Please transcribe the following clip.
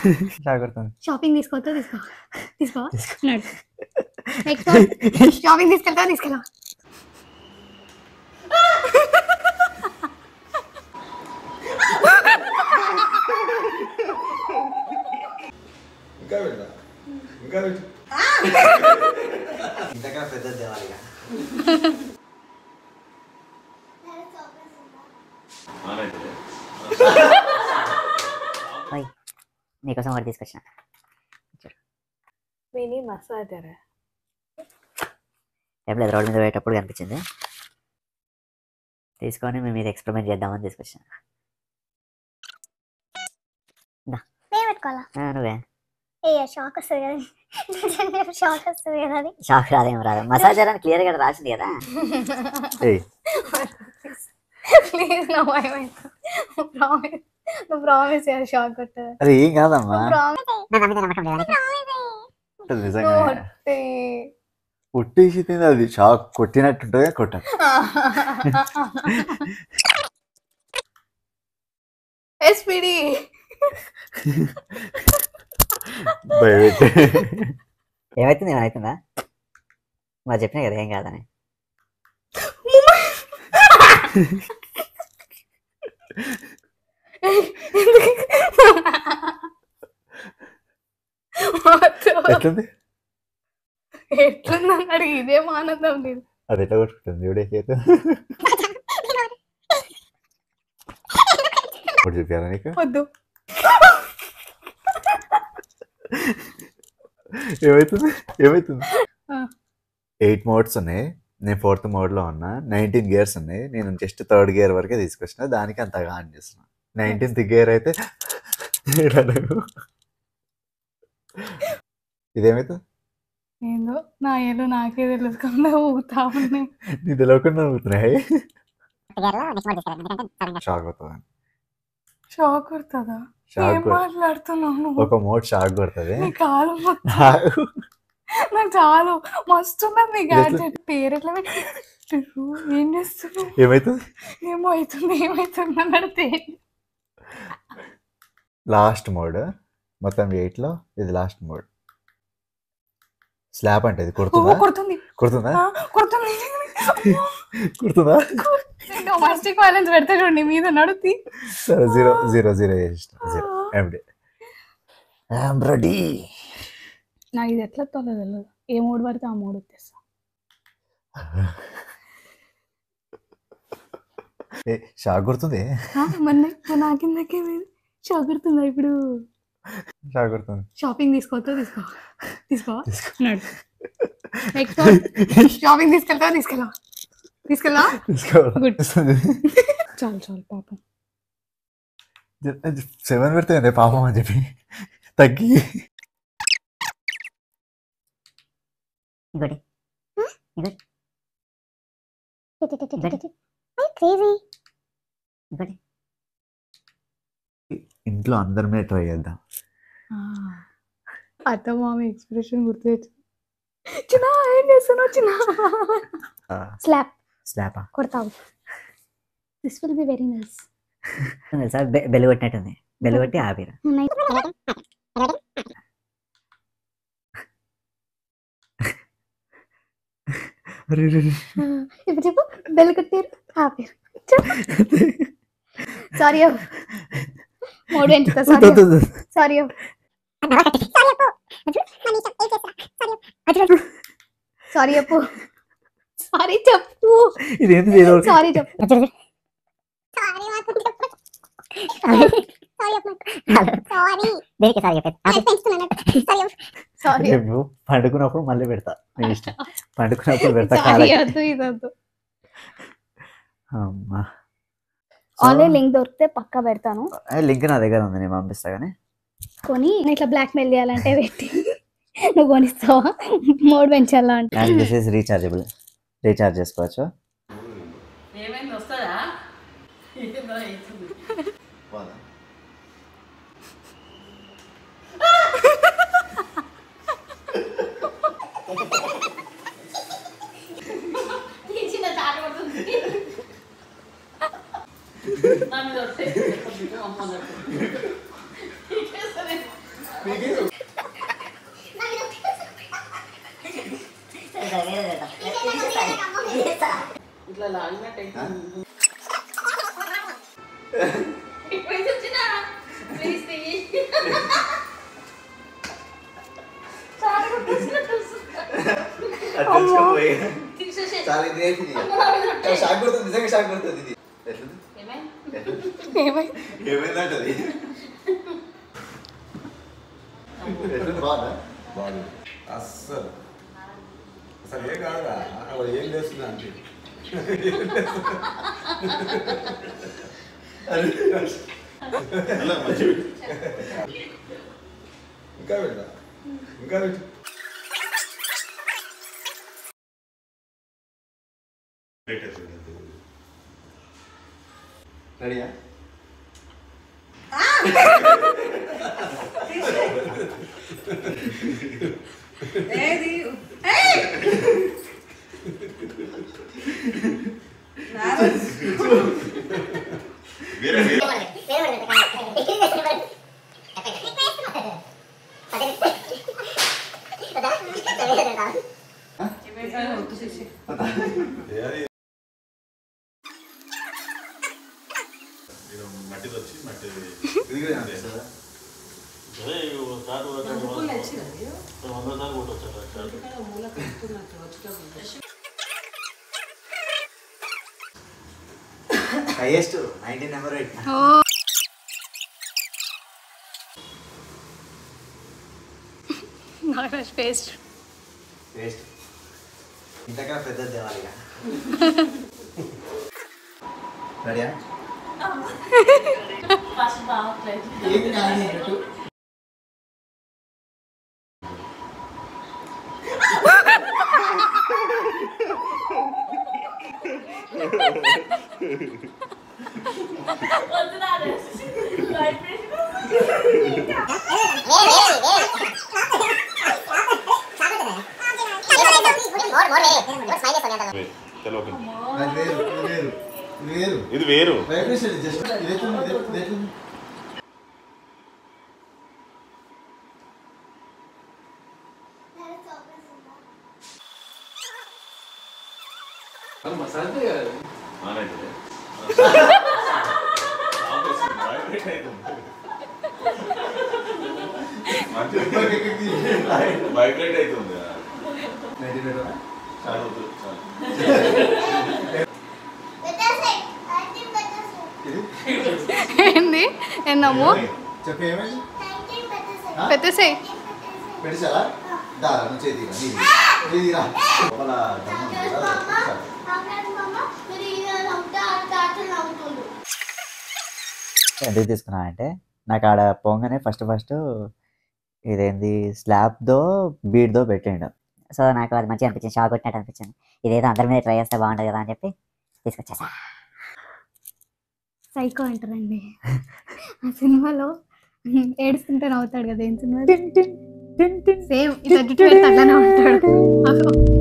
జాగ్రత్త. షాపింగ్ తీసుకోవద్దా? తీసుకో నెక్స్ట్ షాపింగ్ తీసుకెళ్తా. ఇంతకన్నా పెద్దది తేవాలిగా. నీకోసం ఒకటి తీసుకొచ్చిన. మినీ మసాజర్ ఏం లేదు, రోడ్డు మీద పోయేటప్పుడు కనిపించింది, తీసుకొని మేము ఇది ఎక్స్పెరిమెంట్ చేద్దామని తీసుకొచ్చిన. నువ్వే షాక్ వస్తుంది కదా. షాక్ రాదేం రాదు, మసాజర్ అని క్లియర్ గా రాసింది కదా. ప్లీజ్ నువ్వు ప్రామిస్ షాక్ కొట్టదు. అది ఏం కాదమ్మా, కొట్టేసి తింది, అది షాక్ కొట్టినట్టుంటే కొట్టాలి. ఎస్పిడి ఏమైతుందా మరి చెప్పినా కదా ఏం కాదని. ఎట్లుందన్నాడు, ఇదేం ఆనందం లేదు. అది ఎట్లా కొట్టుకుంటుంది చూడేకైతే చూపారా నీకు? వద్దు. ఏమైతుంది 8 మోడ్స్ ఉన్నాయి, నేను 4th మోడ్లో ఉన్నా. 19 గేర్స్ ఉన్నాయి, నేను జస్ట్ 3rd గేర్ వరకే తీసుకొచ్చిన, దానికి అంతగా ఆన్ చేస్తున్నా. 19th గేర్ అయితే ఇదేమైతుంది? ఏందో నా ఏదో నాకే తెలుసుకుండా ఊగుతా ఉన్నాయి. నీ తెలియకుండా ఊగుతున్నాయి. షాక్ అవుతుంది. షాక్ కొడుతుందా? ఏం మాట్లాడుతున్నాను? ఒక మోడ్ షాక్ కొడుతుంది. కాలు నాకు చాలు మస్తున్నది నీ గ్యాడ్జెట్. పేరు ఎట్లా ఏం చేస్తున్నావు? ఏమవుతుంది అడితే లాస్ట్ మోడ్ మొత్తం 8లో ఇది లాస్ట్ మోడ్. స్లాబ్ అంటే ఇది కుడుతుందా? డొమెస్టిక్ వైలెన్స్ పెడతా చూడండి మీద నడుతి. సరే 0 రెడీ. నాకు ఇది ఎట్లా తెలియదు, ఏ మూడు పడితే ఆ మూడు వచ్చేస్తా. షాక్ కొడుతుంది. నాకిందకే షాక్ కొడుతుందా? ఇప్పుడు షాక్ కొడుతుంది. షాపింగ్ తీసుకోవద్దా? తీసుకో నెక్స్ట్ షాపింగ్ తీసుకెళ్తా. చాలు పాపం. 7 పెడితే పాపం అని చెప్పి తగ్గి ఇంట్లో అందరి మీద ట్రై చేద్దాం. అత్త మామ ఎక్స్ప్రెషన్ గుర్తు చిన్న ఏం చేస్తున్నావు? చిన్న స్లాప్ కొడతావు. This will be very nice. Bell కొట్టినట్టుంది, బెల్లు కొట్టి ఆపిరా. ఇప్పుడు చెప్పు, బెల్ కొట్టారు ఆపారు. సారీ మోడ్ ఏంటి? సారీ చెప్పు. సారీ చెప్పు. పండుకున్నప్పుడు మళ్ళీ పెడతా, నీ ఇష్టం. పండుకున్నప్పుడు పెడతా. ఆన్లైన్ లింక్ దొరికితే పక్కా పెడతాను. లింక్ నా దగ్గర ఉంది, నేను పంపిస్తా. కానీ కొని ఇట్లా బ్లాక్ మెయిల్ చేయాలంటే పెట్టి నువ్వు కొనిస్తావా? మోడ్ పెంచాలా అంటే దిస్ ఇస్ రీఛార్జబుల్, రీఛార్జ్ చేసుకోవచ్చు. ఏమైంది వస్తుందా? ఇట్లా లాగినట్టయితే చాలా ఇది అయిపోయింది. షాక్ కొడుతుంది, నిజంగా షాక్ కొడుతుంది ఇది. ఏమైందంటది బాగా బాగుంది అస్సలు అసలు ఏం కాదురా అక్కడ ఏం చేస్తున్నా అంటే ఇంకా పెట్టా ఇంకా పెట్టు రెడీయా? మట్టిది వచ్చి మట్టి ఇది కూడా అనిపిస్తుందా? హైయెస్ట్ 19 నెంబర్ పెట్టిన. Paste waste. ఇంతకన్నా పెద్దది తేవాలి ఇక. రెడీయా? ఫస్ట్ బాగుంటుంది. ఏం కాదు. ఇది వేరు వైబ్రేట్ అవుతుంది ఏంది ఎన్నమ్మో చెప్పు ఏమైంది? పెట్టేసేయ్. పెట్టేసారా? దారా నువ్వు చేతిరా నీదిరా లోపల ఎందుకు తీసుకున్నా అంటే నాకు ఆడ పోగానే ఫస్ట్ ఇదేంది స్లాబ్దో బీడ్దో పెట్టిండు. సో నాకు అది మంచిగా అనిపించింది, షాక్ కొట్టినట్టు అనిపించింది. ఇదేదో అందరి మీద ట్రై చేస్తే బాగుంటుంది కదా అని చెప్పి తీసుకొచ్చేసా. సైకో అంటారండి ఆ సినిమాలో. ఏడుస్తుంటే నవ్వుతాడు కదా, ఏం సినిమా సేమ్ ఇట్లా అట్లానే ఉంటాడు.